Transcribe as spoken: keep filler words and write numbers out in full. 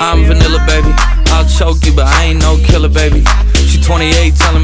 I'm vanilla, baby. I'll choke you, but I ain't no killer, baby. She twenty-eight, telling